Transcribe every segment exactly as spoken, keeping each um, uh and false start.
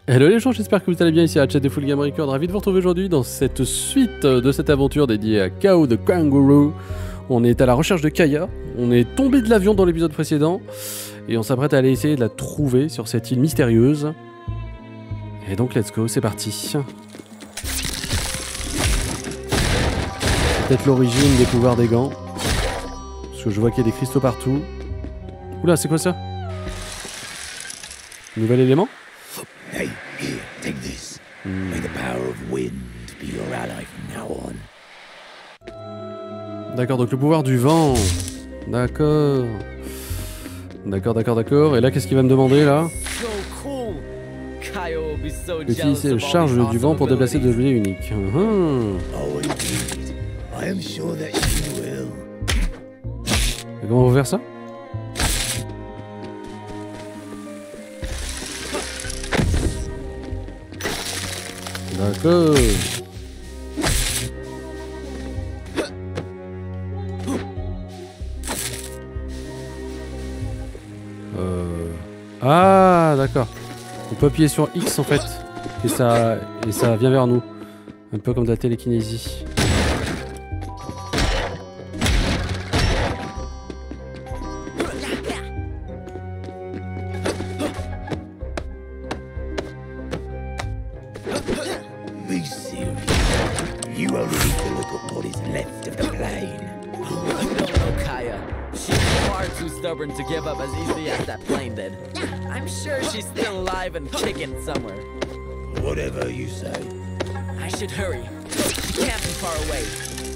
Hello les gens, j'espère que vous allez bien ici à Chat des Full Game Record. Ravi de vous retrouver aujourd'hui dans cette suite de cette aventure dédiée à Chaos the Kangaroo. On est à la recherche de Kaya, on est tombé de l'avion dans l'épisode précédent et on s'apprête à aller essayer de la trouver sur cette île mystérieuse. Et donc let's go, c'est parti. C'est peut-être l'origine des pouvoirs des gants. Parce que je vois qu'il y a des cristaux partout. Oula, c'est quoi ça? Nouvel élément? Hey, here, take this. Hmm. May the power of wind be your ally from now on. D'accord, donc le pouvoir du vent. D'accord. D'accord, d'accord, d'accord. Et là, qu'est-ce qu'il va me demander, là? Utiliser le charge du vent pour déplacer de l'objet unique. Uhum. Oh, indeed. I am sure that you will. Et comment on va faire ça? D'accord. Euh... Ah, d'accord. On peut appuyer sur X en fait. Et ça, et ça vient vers nous. Un peu comme de la télékinésie. Be serious. You only need to look at what is left of the plane. I don't know Kaya. She's far too stubborn to give up as easily as that plane did. I'm sure she's still alive and kicking somewhere. Whatever you say. I should hurry. She can't be far away.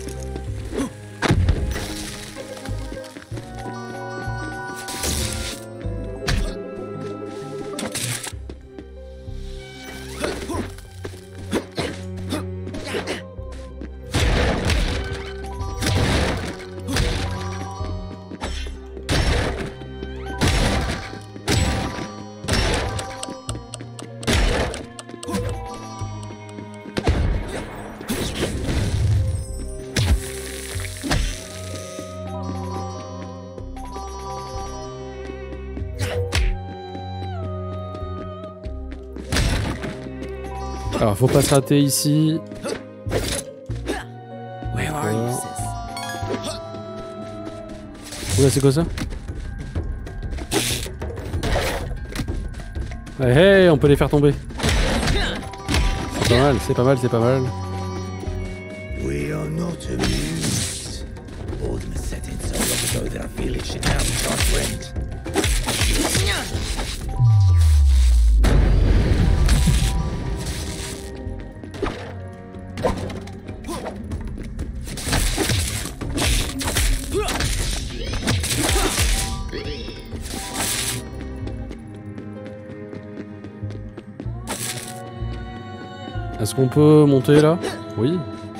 Alors, faut pas se rater ici. Where are you, sis? Oula, c'est quoi ça? Hey, hey, on peut les faire tomber. C'est pas mal, c'est pas mal, c'est pas mal. We are not amused. Ordem has set in so long ago that I feel it should now be our friend. Est-ce qu'on peut monter là? Oui.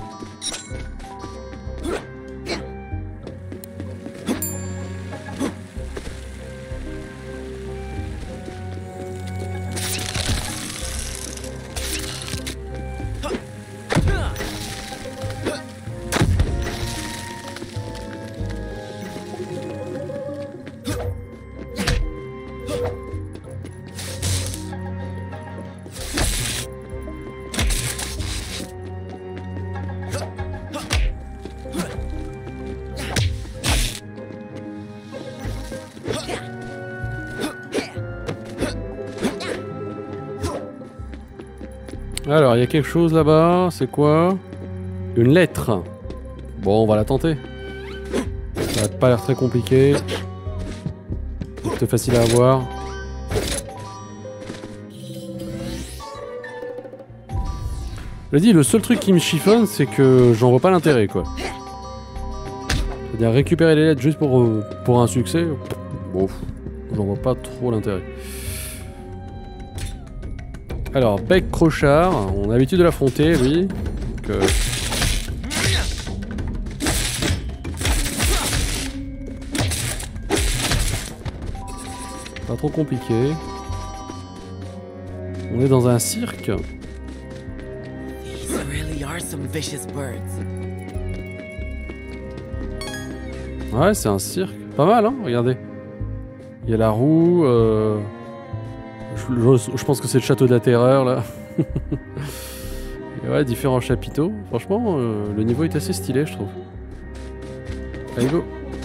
Alors, il y a quelque chose là-bas, c'est quoi? Une lettre. Bon, on va la tenter. Ça n'a pas l'air très compliqué. C'est facile à avoir. Je l'ai dit, le seul truc qui me chiffonne, c'est que j'en vois pas l'intérêt, quoi. C'est-à-dire récupérer les lettres juste pour, euh, pour un succès, bon, j'en vois pas trop l'intérêt. Alors, bec crochard, on a l'habitude de l'affronter, oui. Donc, euh... pas trop compliqué. On est dans un cirque. These really are some vicious birds. Ouais, c'est un cirque. Pas mal, hein, regardez. Il y a la roue, euh... Je, je, je pense que c'est le château de la terreur là. Et ouais, différents chapiteaux. Franchement, euh, le niveau est assez stylé, je trouve. Allez, go.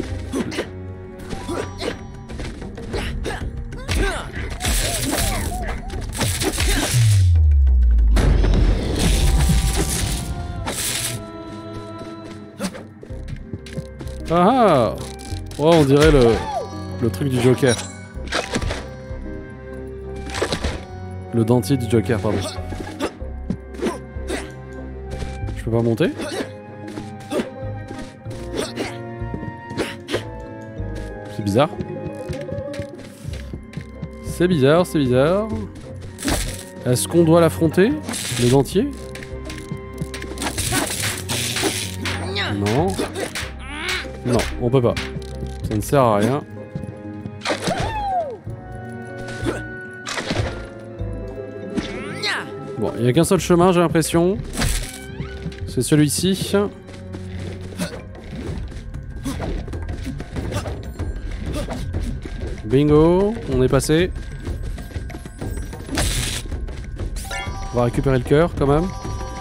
Ah ah. Oh, on dirait le, le truc du Joker. Le dentier du Joker, pardon. Je peux pas monter? C'est bizarre. C'est bizarre, c'est bizarre. Est-ce qu'on doit l'affronter? Le dentier? Non. Non, on peut pas. Ça ne sert à rien. Bon, il n'y a qu'un seul chemin, j'ai l'impression. C'est celui-ci. Bingo, on est passé. On va récupérer le cœur quand même.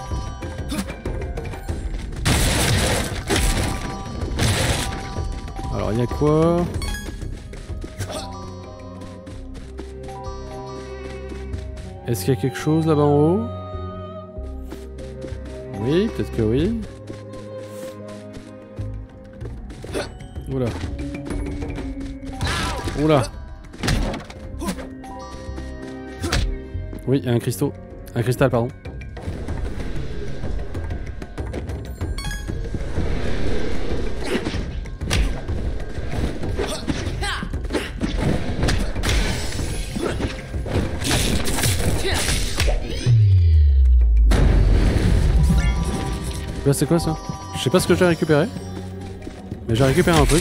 Alors, il y a quoi? Est-ce qu'il y a quelque chose là-bas en haut? Oui, peut-être que oui. Oula. Oula. Oui, il y a un cristaux. Un cristal, pardon. Là, c'est quoi ça? Je sais pas ce que j'ai récupéré. Mais j'ai récupéré un truc.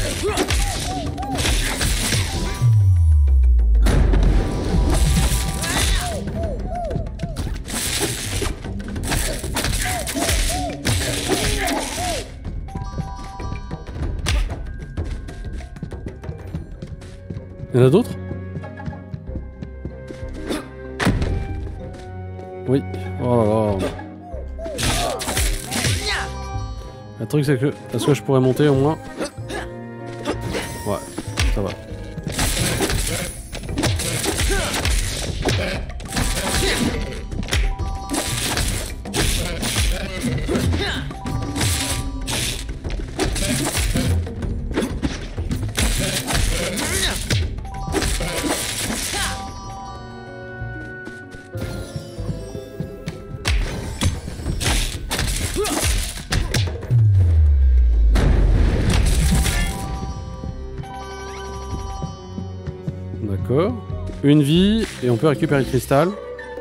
Il y en a d'autres? Oui. Oh là là. Le truc c'est que... Est-ce que je pourrais monter au moins? Ouais, ça va. D'accord. Une vie et on peut récupérer le cristal.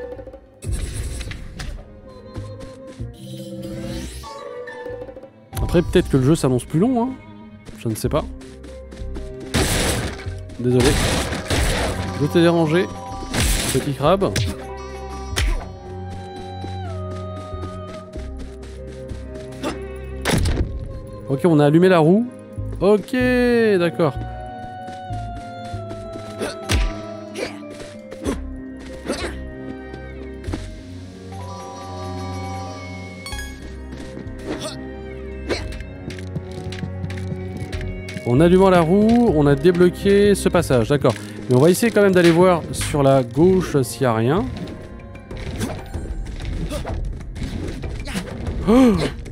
Après peut-être que le jeu s'annonce plus long, hein. Je ne sais pas. Désolé. Je t'ai dérangé, petit crabe. Ok, on a allumé la roue. Ok, d'accord. En allumant la roue, on a débloqué ce passage, d'accord. Mais on va essayer quand même d'aller voir sur la gauche s'il n'y a rien. Oh!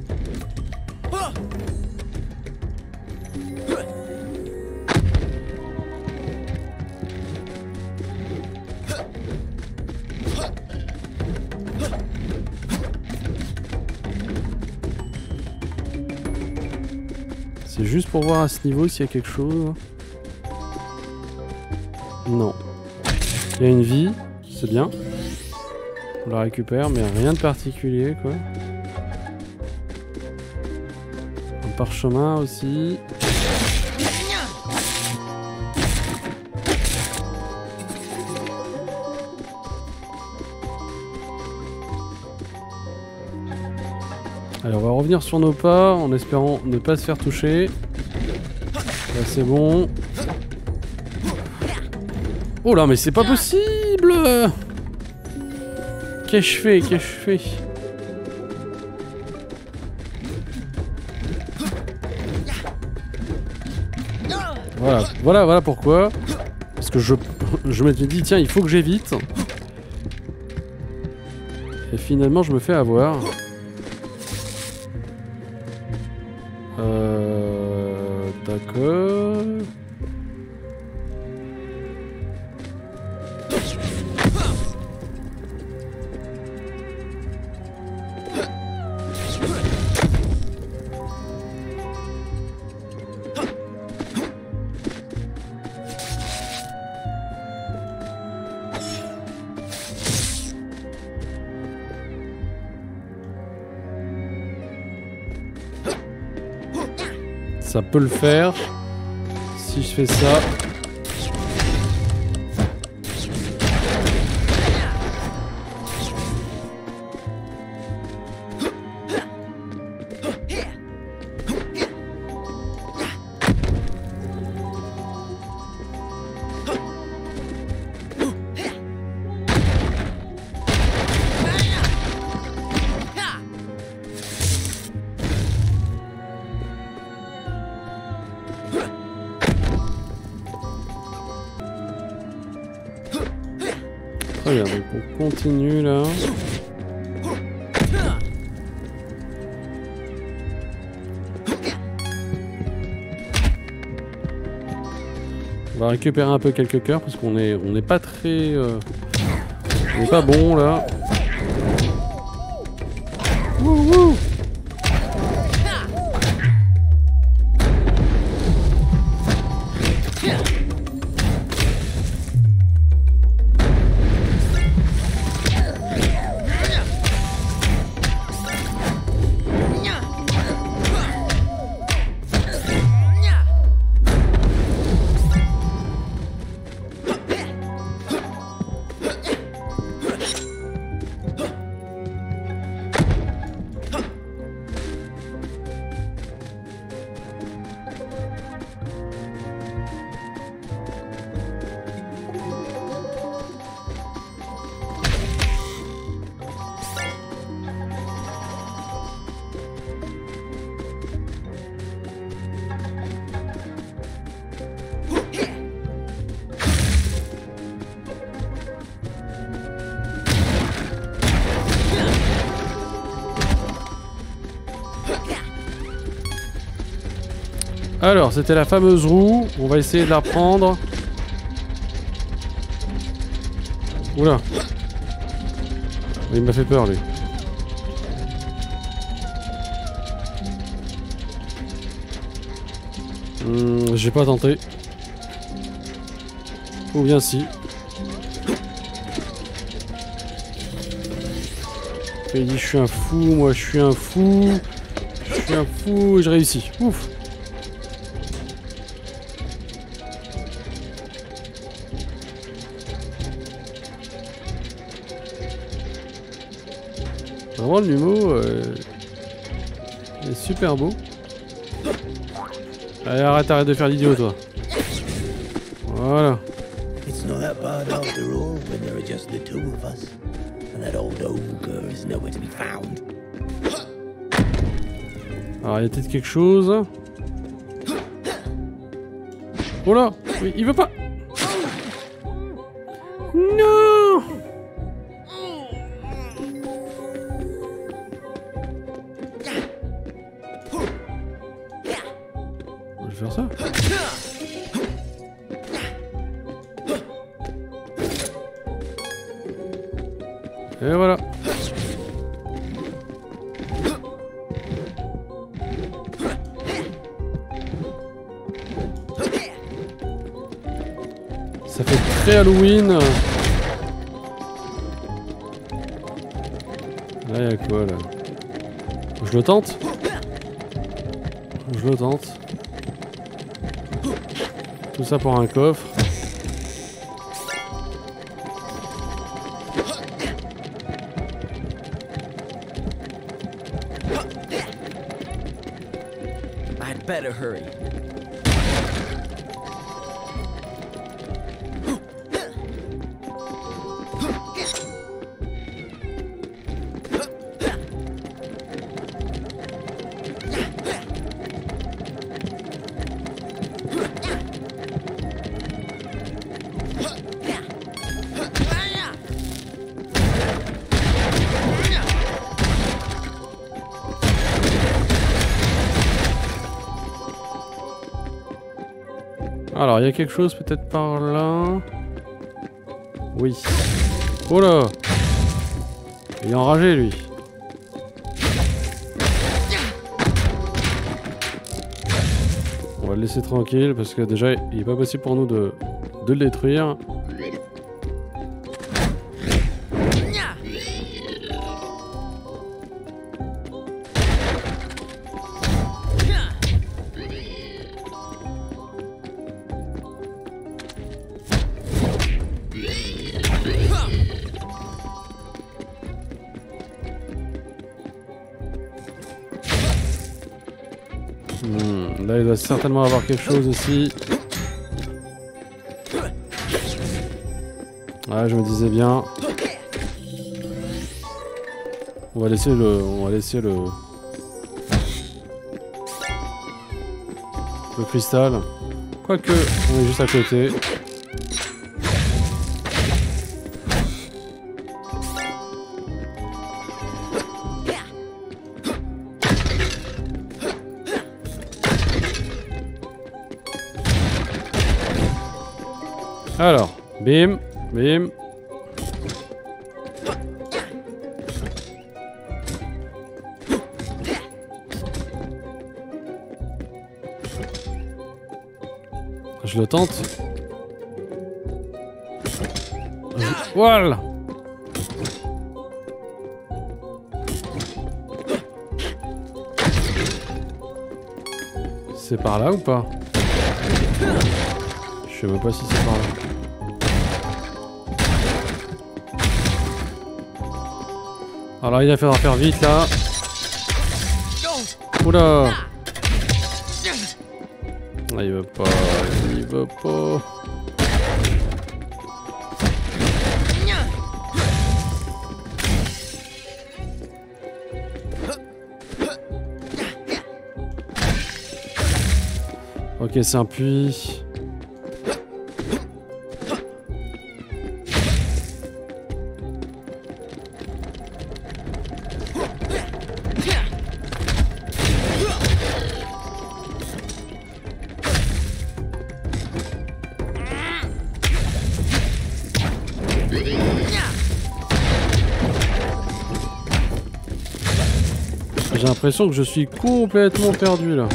C'est juste pour voir à ce niveau s'il y a quelque chose. Non. Il y a une vie, c'est bien. On la récupère, mais rien de particulier, quoi. Un parchemin aussi. Alors on va revenir sur nos pas en espérant ne pas se faire toucher. Là c'est bon. Oh là, mais c'est pas possible! Qu'est-ce que je fais? Qu'est-ce que je fais? Voilà, voilà, voilà pourquoi. Parce que je, je me suis dit, tiens, il faut que j'évite. Et finalement, je me fais avoir. Euh... D'accord... Ça peut le faire. Si je fais ça. Très bien, donc on continue là. On va récupérer un peu quelques cœurs parce qu'on est on n'est pas très euh, on n'est pas bon là. Wouh, wouh. Alors, c'était la fameuse roue. On va essayer de la reprendre. Oula. Il m'a fait peur, lui. Hum, j'ai pas tenté. Ou bien si. Il dit je suis un fou, moi je suis un fou. Je suis un fou et je réussis. Ouf. Vraiment le numéro euh, est super beau. Allez, arrête, arrête de faire l'idiot toi. Voilà. It's not that bad after all when there are just the two of us. And that old ogre is nowhere to be found. Alors il y a peut-être quelque chose. Oh là, il veut pas. Non. On va faire ça. Et voilà. Ça fait très Halloween. Là, il y a quoi là? Je le tente? Je le tente. Tout ça pour un coffre. I'd better hurry. Alors, il y a quelque chose peut-être par là. Oui. Oh là! Il est enragé, lui. On va le laisser tranquille parce que déjà, il est pas possible pour nous de, de le détruire. Hmm, là, il doit certainement avoir quelque chose aussi. Ouais, je me disais bien. On va laisser le, on va laisser le, le cristal. Quoique, on est juste à côté. Alors, bim, bim. Je le tente. Voilà. C'est par là ou pas? Je sais même pas si c'est par là. Alors il va falloir faire vite là. Oula. Ah, il veut pas, il veut pas. Ok, c'est un puits. J'ai l'impression que je suis complètement perdu là.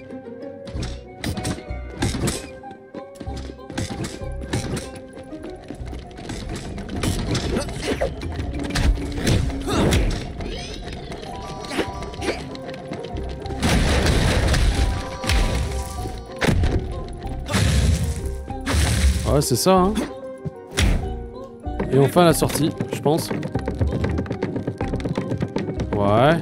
Ouais, c'est ça, hein. Et enfin la sortie, je pense. Ouais.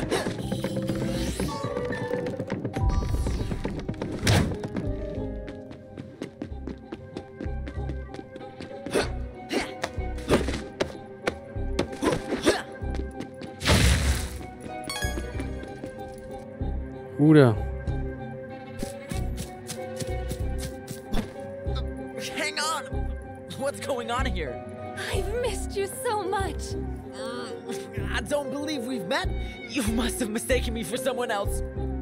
Oula. Hang on! What's going on here? I've missed you so much. Mm, I don't believe we've met. You must have mistaken me for someone else.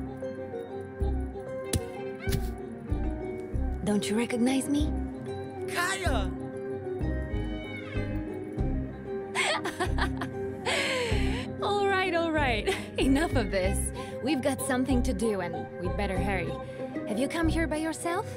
Don't you recognize me? Kaya! All right, all right. Enough of this. We've got something to do and we'd better hurry. Have you come here by yourself?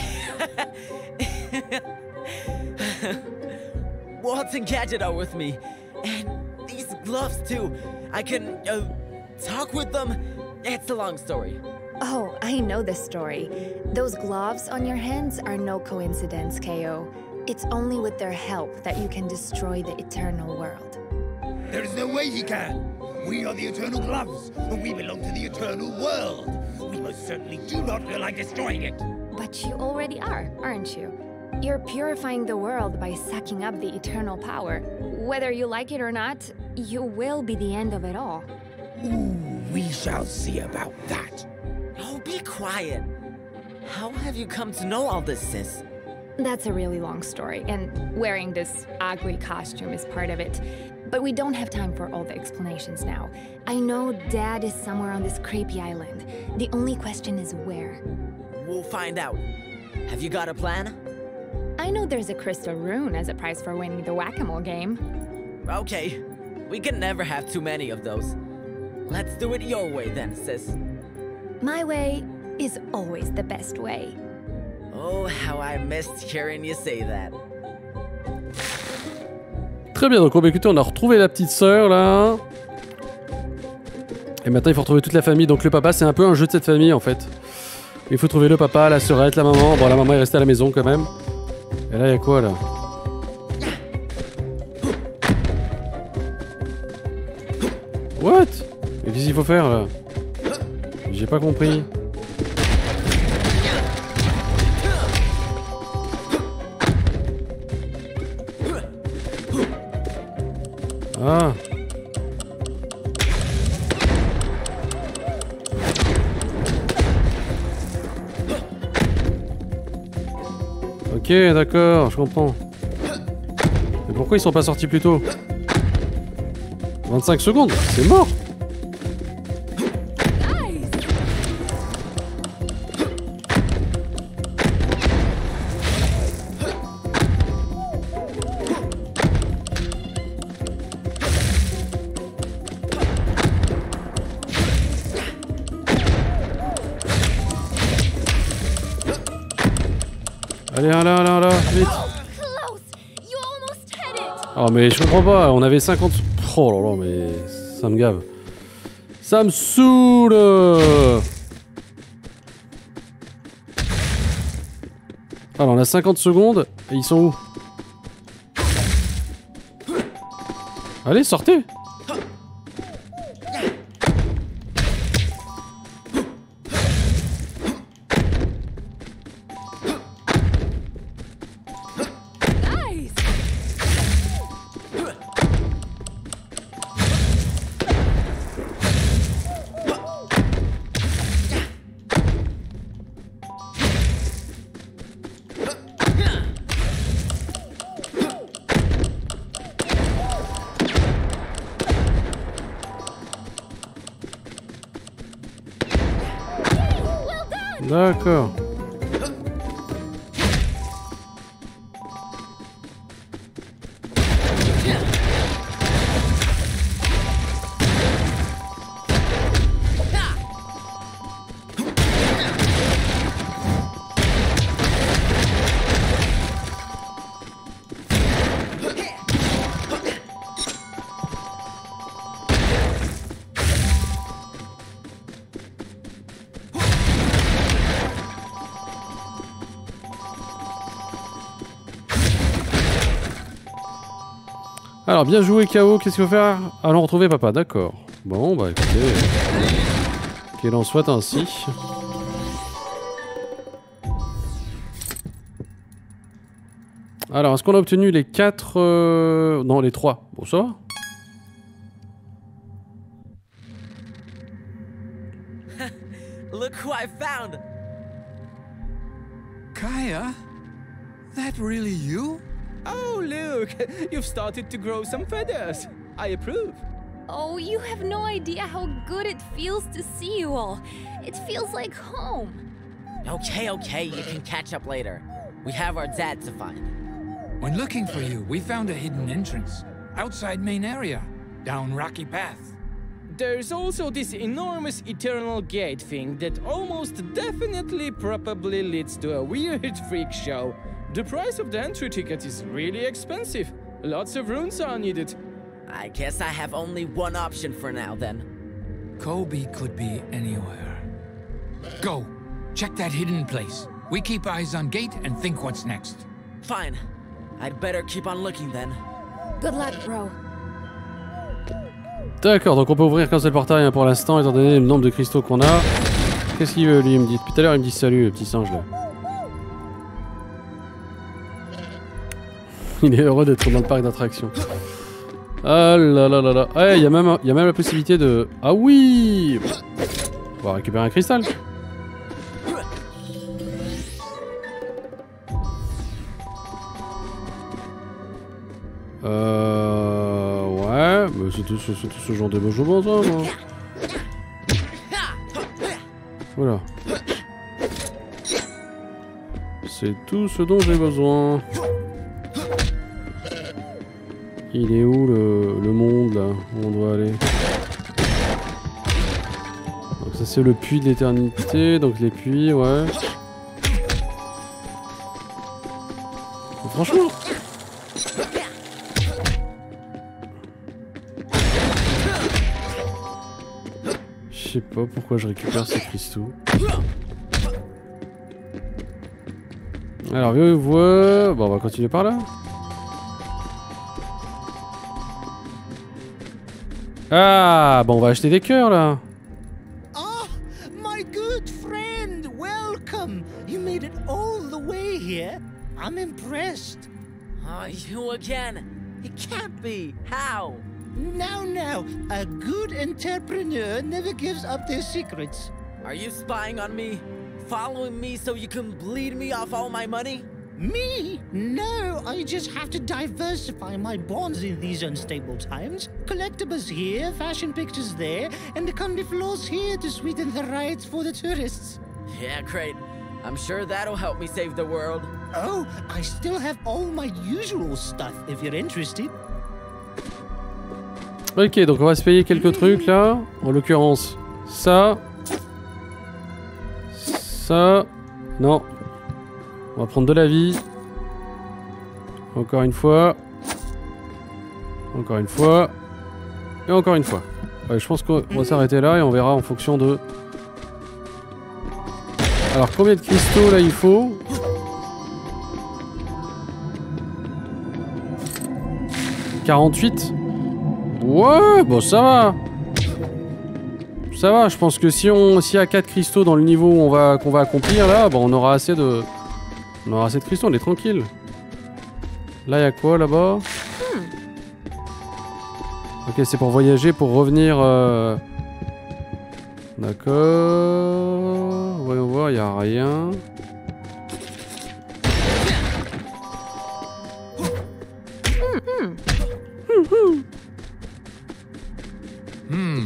Waltz and Gadget are with me. And these gloves too. I can, uh, talk with them. It's a long story. Oh, I know this story. Those gloves on your hands are no coincidence, K O. It's only with their help that you can destroy the eternal world. There is no way he can. We are the Eternal Gloves, and we belong to the Eternal World. We most certainly do not feel like destroying it. But you already are, aren't you? You're purifying the world by sucking up the eternal power. Whether you like it or not, you will be the end of it all. Ooh, we shall see about that. Oh, be quiet. How have you come to know all this, sis? That's a really long story, and wearing this ugly costume is part of it. But we don't have time for all the explanations now. I know Dad is somewhere on this creepy island. The only question is where. We'll find out. Have you got a plan? I know there's a crystal rune as a prize for winning the whack-a-mole game. Okay. We can never have too many of those. Let's do it your way then, sis. My way is always the best way. Oh, how I missed hearing you say that. Très bien, donc oh, bah, écoutez, on a retrouvé la petite sœur là. Et maintenant il faut retrouver toute la famille. Donc le papa, c'est un peu un jeu de cette famille en fait. Il faut trouver le papa, la sœurette, la maman. Bon, la maman est restée à la maison quand même. Et là, il y a quoi là? What? Mais qu'est-ce qu'il faut faire là? J'ai pas compris. Ah. Ok, d'accord, je comprends. Mais pourquoi ils sont pas sortis plus tôt? vingt-cinq secondes, c'est mort. Allez, allez, allez, allez, vite. Oh mais je comprends pas, on avait cinquante... Oh là là, mais ça me gave. Ça me saoule. Alors on a cinquante secondes, et ils sont où? Allez, sortez. D'accord. Alors, bien joué K O, qu'est-ce qu'il faut faire? Allons retrouver papa, d'accord. Bon, bah écoutez... Qu'il en soit ainsi. Alors, est-ce qu'on a obtenu les quatre... Euh... Non, les trois. Bon, ça va. Look who I found! Kaya? That really you? Oh, look! You've started to grow some feathers. I approve. Oh, you have no idea how good it feels to see you all. It feels like home. Okay, okay, you can catch up later. We have our dad to find. When looking for you, we found a hidden entrance. Outside main area. Down rocky path. There's also this enormous eternal gate thing that almost definitely probably leads to a weird freak show. The price of the entry ticket is really expensive. Lots of runes are needed. I guess I have only one option for now then. Kobe could be anywhere. Go! Check that hidden place. We keep eyes on gate and think what's next. Fine. I'd better keep on looking then. Good luck, bro. D'accord, donc on peut ouvrir qu'un seul portail hein, pour l'instant, étant donné le nombre de cristaux qu'on a. Qu'est-ce qu'il veut lui? Il me dit depuis tout à l'heure, il me dit salut, le petit singe là. Il est heureux d'être dans le parc d'attractions. Ah là là là là. Ouais, il y a même, il y a même la possibilité de... Ah oui! On va récupérer un cristal. Euh... Ouais, mais c'est tout, c'est tout ce genre de mouvement, ça, moi. Voilà. C'est tout ce dont j'ai besoin. Il est où le, le monde, là, où on doit aller? Donc ça, c'est le puits de l'éternité, donc les puits, ouais. Franchement... Je sais pas pourquoi je récupère ces cristaux. Alors, vieux voix... Bon, on va continuer par là. Ah, bon, on va acheter des cœurs, là. Ah, my good friend, welcome. You made it all the way here. I'm impressed. Oh, you again? It can't be. How? Now, now, a good entrepreneur never gives up their secrets. Are you spying on me? Following me so you can bleed me off all my money? Me? No, I just have to diversify my bonds in these unstable times. Collectibles here, fashion pictures there, and the candy floors here to sweeten the rides for the tourists. Yeah, great. I'm sure that'll help me save the world. Oh, I still have all my usual stuff if you're interested. Ok, donc on va se payer quelques trucs là. En l'occurrence, ça. Ça. Non. On va prendre de la vie. Encore une fois. Encore une fois. Et encore une fois. Ouais, je pense qu'on va s'arrêter là et on verra en fonction de... Alors combien de cristaux là il faut? quarante-huit. Ouais, bon ça va. Ça va, je pense que si on s'il y a quatre cristaux dans le niveau où on va qu'on va accomplir là, bon on aura assez de on aura assez de cristaux, on est tranquille. Là il y a quoi là-bas? Ok, c'est pour voyager, pour revenir euh... D'accord. Voyons voir, il n'y a rien. Hmm.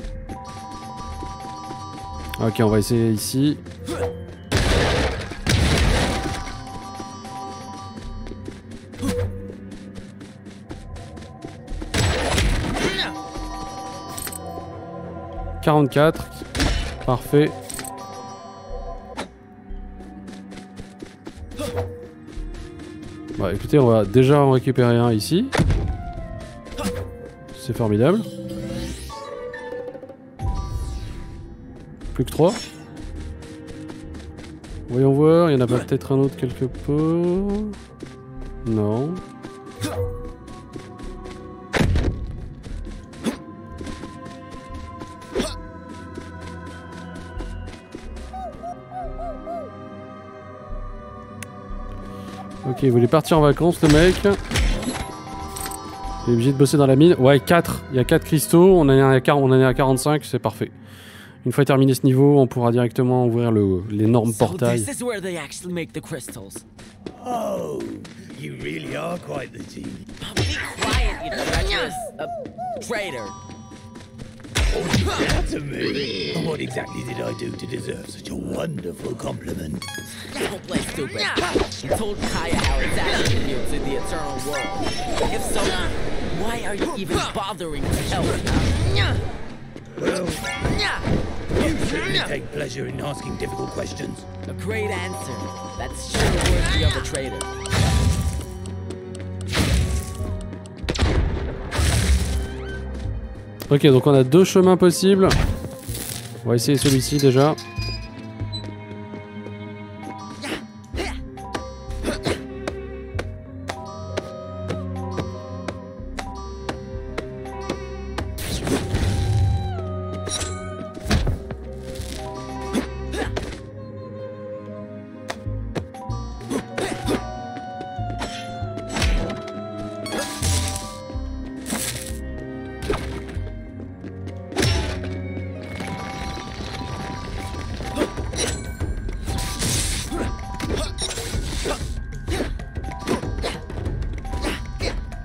Ok, on va essayer ici. quarante-quatre. Parfait. Bah écoutez, on va déjà en récupérer un ici. C'est formidable. Plus que trois. Voyons voir, il y en a pas peut-être un autre quelque part. Non. Ok, il voulait partir en vacances le mec. Il est obligé de bosser dans la mine. Ouais, quatre. Il y a quatre cristaux, on en est à quarante-cinq, c'est parfait. Une fois terminé ce niveau, on pourra directement ouvrir l'énorme portail. So this is where they actually make the crystals. Oh, you really are quite the team. Oh, be quiet, you treacherous uh, traitor. That's a me. What exactly did I do to deserve such a wonderful compliment? Don't play stupid. You told Kaya how it's attributes in the eternal world. If so, why are you even bothering to tell me? Well, you certainly take pleasure in asking difficult questions. A great answer. That's sure worthy of a traitor. Ok, donc on a deux chemins possibles. On va essayer celui-ci déjà.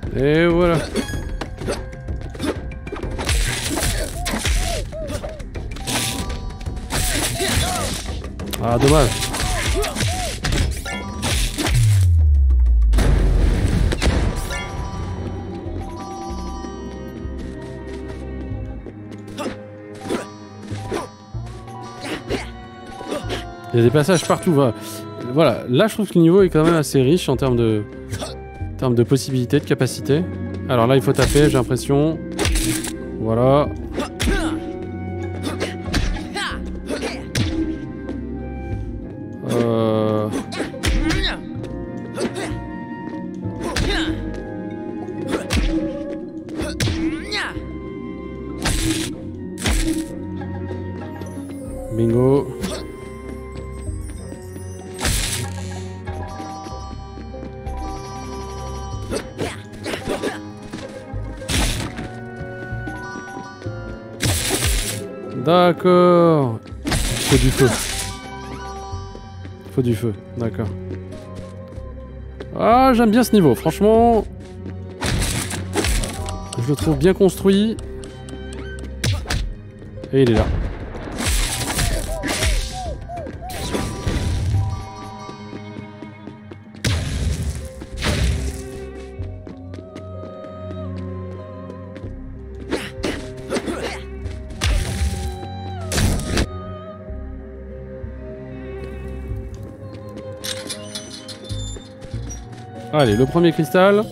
Et voilà. Ah, dommage. Il y a des passages partout. Voilà. Voilà, là je trouve que le niveau est quand même assez riche en termes de, en termes de possibilités, de capacités. Alors là il faut taper, j'ai l'impression. Voilà. Euh... Bingo. D'accord. Il faut du feu. Il faut du feu, d'accord. Ah, j'aime bien ce niveau, franchement. Je le trouve bien construit. Et il est là. Allez, le premier cristal.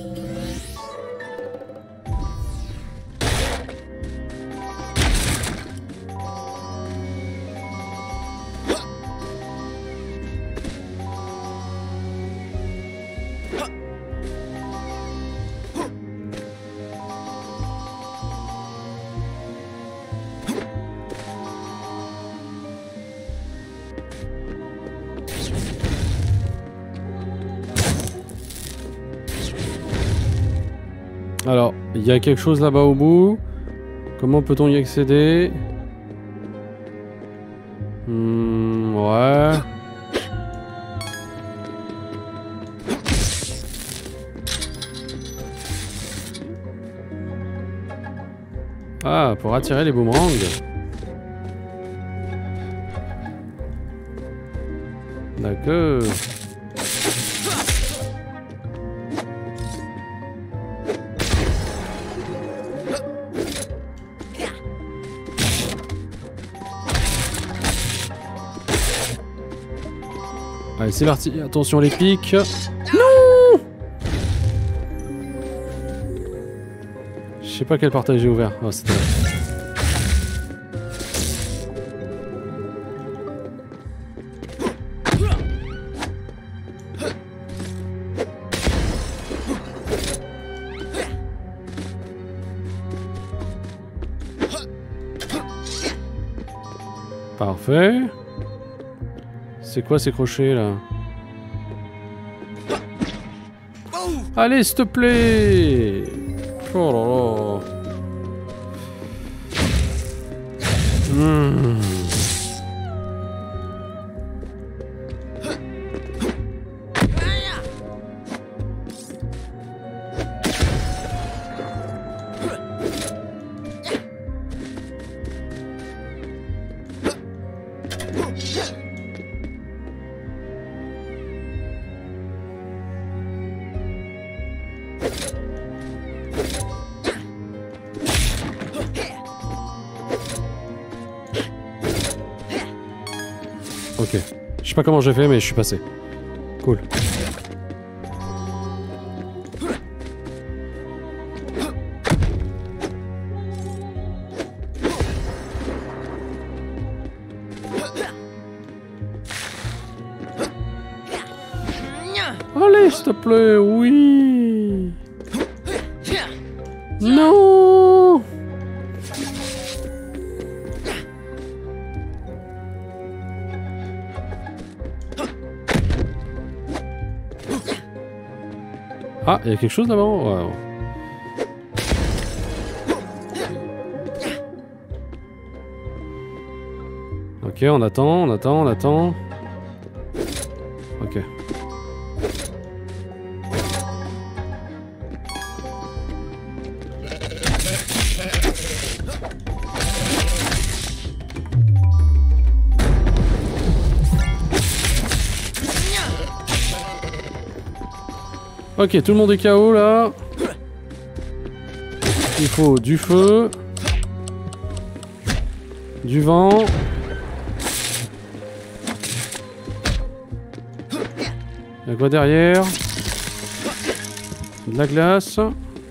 Alors, il y a quelque chose là-bas au bout. Comment peut-on y accéder? Hmm, ouais. Ah, pour attirer les boomerangs. D'accord. Allez, c'est parti. Attention les pics. Non! Je sais pas quel portail j'ai ouvert. Oh, c'était là. Parfait. C'est quoi ces crochets là? Allez, s'il te plaît! Oh là là! Mmh. Ok. Je sais pas comment j'ai fait, mais je suis passé. Cool. Allez, s'il te plaît, oui. Non. Ah, il y a quelque chose là-bas. Ouais. Ok, on attend, on attend, on attend. Ok. Ok, tout le monde est K O là. Il faut du feu. Du vent. Il y a quoi derrière? De la glace.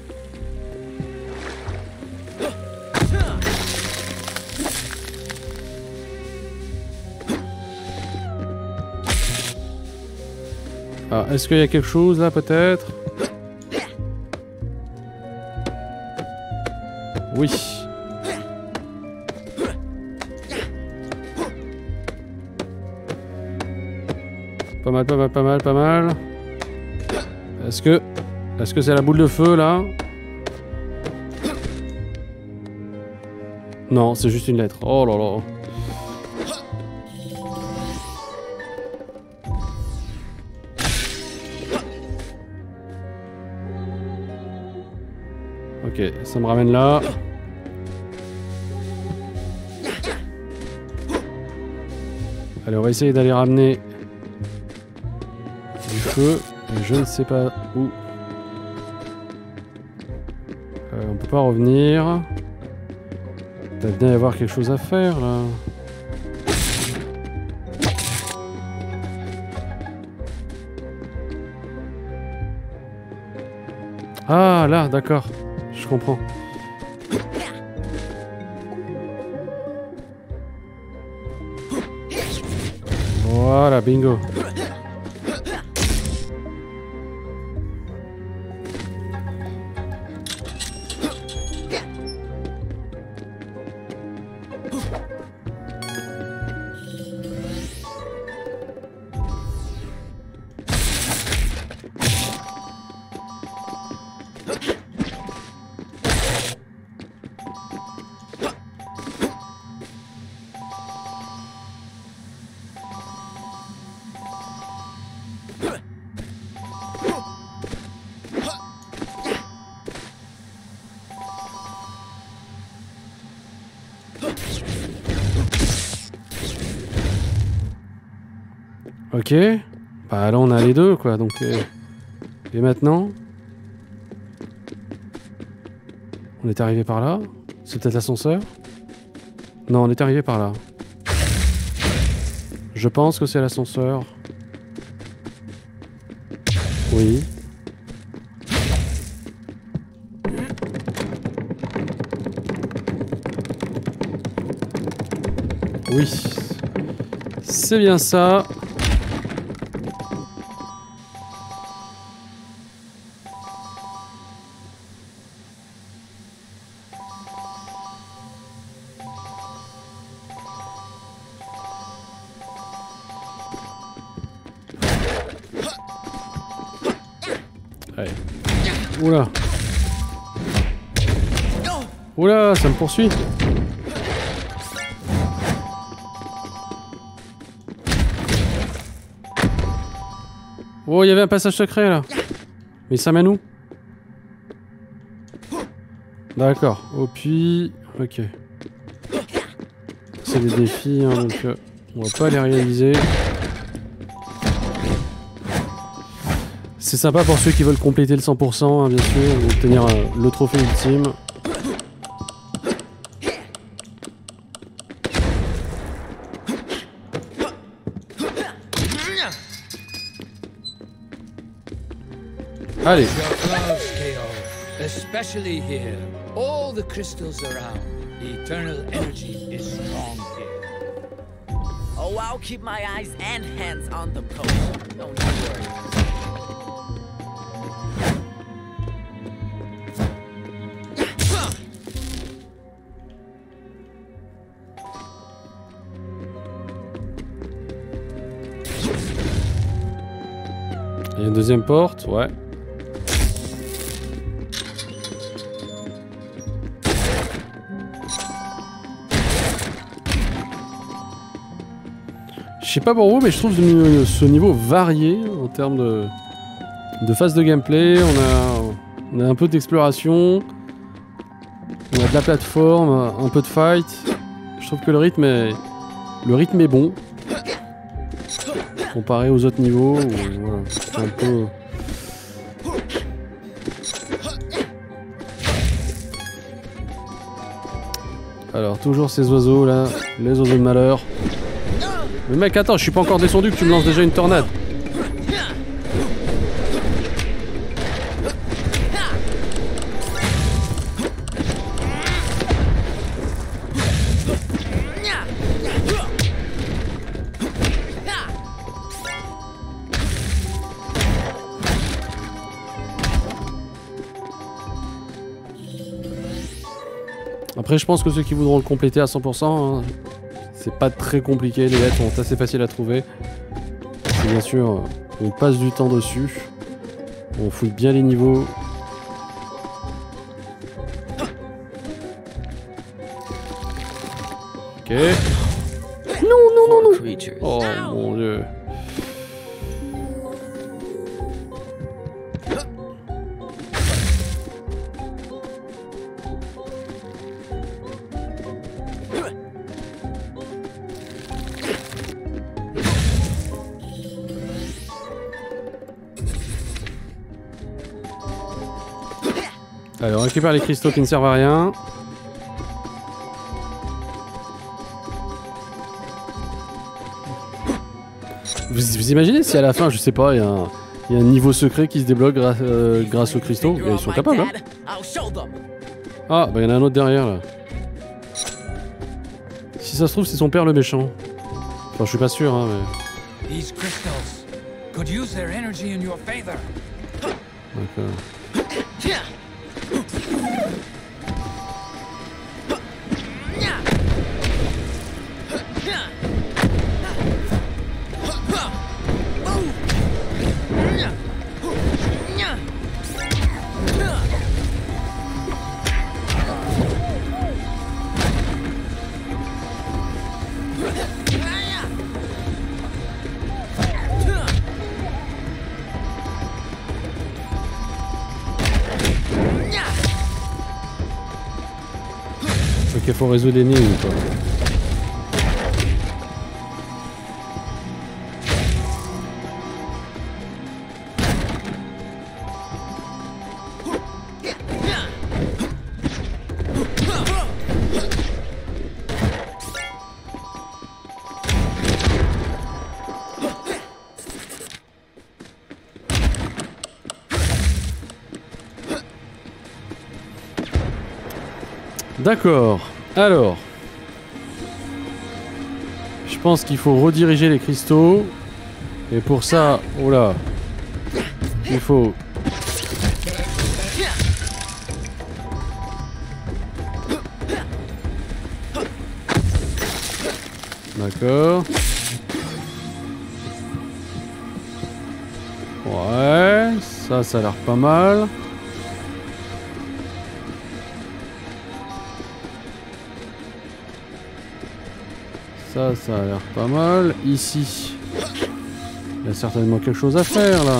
Ah, est-ce qu'il y a quelque chose là peut-être? Oui. Pas mal, pas mal, pas mal, pas mal. Est-ce que... Est-ce que c'est la boule de feu là? Non, c'est juste une lettre. Oh là là. Ok, ça me ramène là. Allez, on va essayer d'aller ramener du feu. Je ne sais pas où. Euh, on peut pas revenir. Il doit bien y avoir quelque chose à faire là. Ah là, d'accord. Je comprends. Voilà, bingo. Ok. Bah là on a les deux quoi, donc... Euh... Et maintenant? On est arrivé par là? C'est peut-être l'ascenseur? Non, on est arrivé par là. Je pense que c'est l'ascenseur. Oui. Oui. C'est bien ça. Allez. Oula. Oula, ça me poursuit. Oh, il y avait un passage secret là. Mais ça mène où? D'accord. Au puits. Ok. C'est des défis, hein, donc euh, on va pas les réaliser. C'est sympa pour ceux qui veulent compléter le cent pour cent, hein, bien sûr, ou obtenir euh, le trophée ultime. Allez. Especially here. All the crystals around. The eternal energy is strong here. Oh, I'll keep my eyes and hands on the potion. Don't you worry. Il y a une deuxième porte, ouais. Je sais pas pour vous, mais je trouve ce niveau varié en termes de, de phase de gameplay. On a, on a un peu d'exploration, on a de la plateforme, un peu de fight. Je trouve que le rythme est, le rythme est bon. Comparé aux autres niveaux, où, voilà, c'est un peu... Alors, toujours ces oiseaux là, les oiseaux de malheur. Mais mec, attends, je suis pas encore descendu que tu me lances déjà une tornade. Après, je pense que ceux qui voudront le compléter à cent pour cent, hein, c'est pas très compliqué, les lettres sont assez faciles à trouver. Et bien sûr, on passe du temps dessus, on fouille bien les niveaux. Ok. Non, non, non, non. Oh mon dieu. Allez, on récupère les cristaux qui ne servent à rien. Vous, vous imaginez si à la fin, je sais pas, il y, y a un niveau secret qui se débloque grâce, euh, grâce aux cristaux? Et ils sont capables, hein. Ah, bah il y en a un autre derrière, là. Si ça se trouve, c'est son père le méchant. Enfin, je suis pas sûr, hein, mais... These crystals could use their energy in your favor. D'accord. Ok, faut résoudre l'énigme, quoi. D'accord, alors, je pense qu'il faut rediriger les cristaux, et pour ça, oh là, il faut... D'accord. Ouais, ça, ça a l'air pas mal. Ça, ça a l'air pas mal. Ici, il y a certainement quelque chose à faire, là.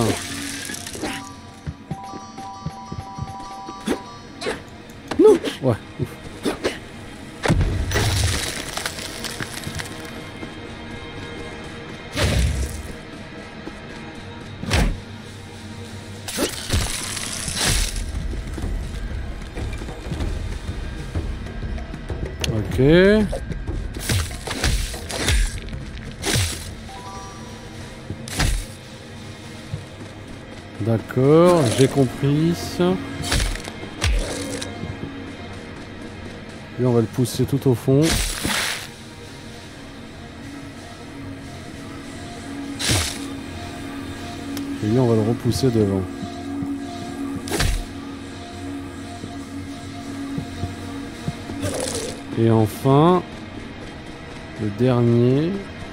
Non. Ouais. Ouf. Ok. D'accord, j'ai compris. Lui, on va le pousser tout au fond. Et lui, on va le repousser devant. Et enfin, le dernier.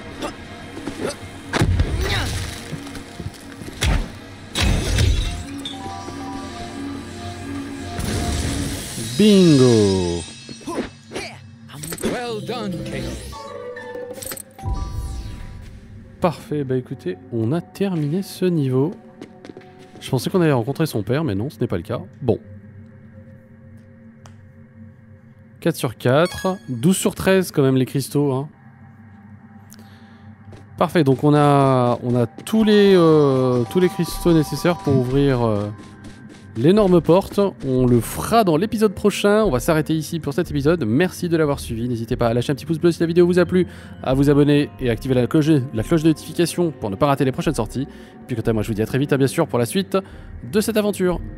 Bingo! Well done, K O. Parfait, bah écoutez, on a terminé ce niveau. Je pensais qu'on allait rencontrer son père, mais non, ce n'est pas le cas. Bon. quatre sur quatre. douze sur treize quand même les cristaux. Hein. Parfait, donc on a, on a tous, les, euh, tous les cristaux nécessaires pour ouvrir euh, l'énorme porte. On le fera dans l'épisode prochain. On va s'arrêter ici pour cet épisode. Merci de l'avoir suivi. N'hésitez pas à lâcher un petit pouce bleu si la vidéo vous a plu, à vous abonner et à activer la cloche, la cloche de notification pour ne pas rater les prochaines sorties. Puis quant à moi, je vous dis à très vite, hein, bien sûr, pour la suite de cette aventure.